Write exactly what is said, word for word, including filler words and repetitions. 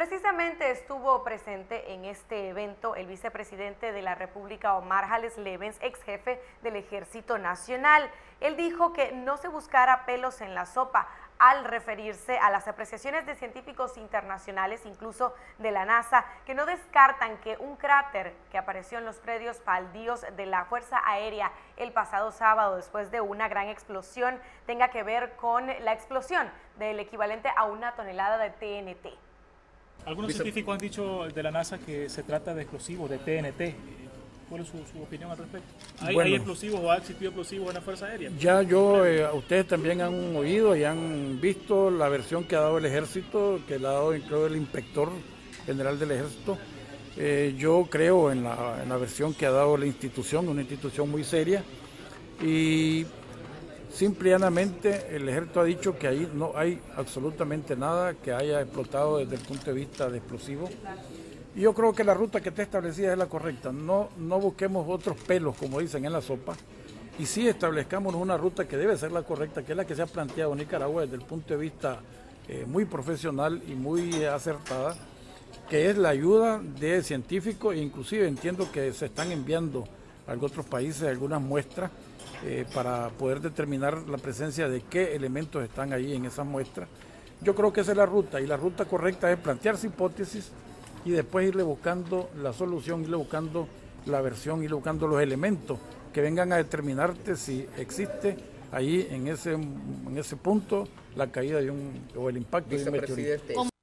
Precisamente estuvo presente en este evento el vicepresidente de la República, Omar Hales Levens, ex jefe del Ejército Nacional. Él dijo que no se buscara pelos en la sopa al referirse a las apreciaciones de científicos internacionales, incluso de la NASA, que no descartan que un cráter que apareció en los predios baldíos de la Fuerza Aérea el pasado sábado después de una gran explosión tenga que ver con la explosión del equivalente a una tonelada de T N T. Algunos científicos han dicho de la NASA que se trata de explosivos, de T N T. ¿Cuál es su, su opinión al respecto? ¿Hay, bueno, ¿Hay explosivos o ha existido explosivos en la Fuerza Aérea? Ya yo, eh, ustedes también han oído y han visto la versión que ha dado el Ejército, que la ha dado incluso el Inspector General del Ejército. Eh, yo creo en la, en la versión que ha dado la institución, una institución muy seria, y simple y llanamente el Ejército ha dicho que ahí no hay absolutamente nada que haya explotado desde el punto de vista de explosivos. Y yo creo que la ruta que está establecida es la correcta. No, no busquemos otros pelos, como dicen en la sopa, y sí establezcamos una ruta que debe ser la correcta, que es la que se ha planteado en Nicaragua desde el punto de vista eh, muy profesional y muy acertada, que es la ayuda de científicos, e inclusive entiendo que se están enviando a otros países algunas muestras eh, para poder determinar la presencia de qué elementos están ahí en esas muestras. Yo creo que esa es la ruta, y la ruta correcta es plantearse hipótesis y después irle buscando la solución, irle buscando la versión, irle buscando los elementos que vengan a determinarte si existe ahí en ese, en ese punto la caída de un, o el impacto de un meteorito.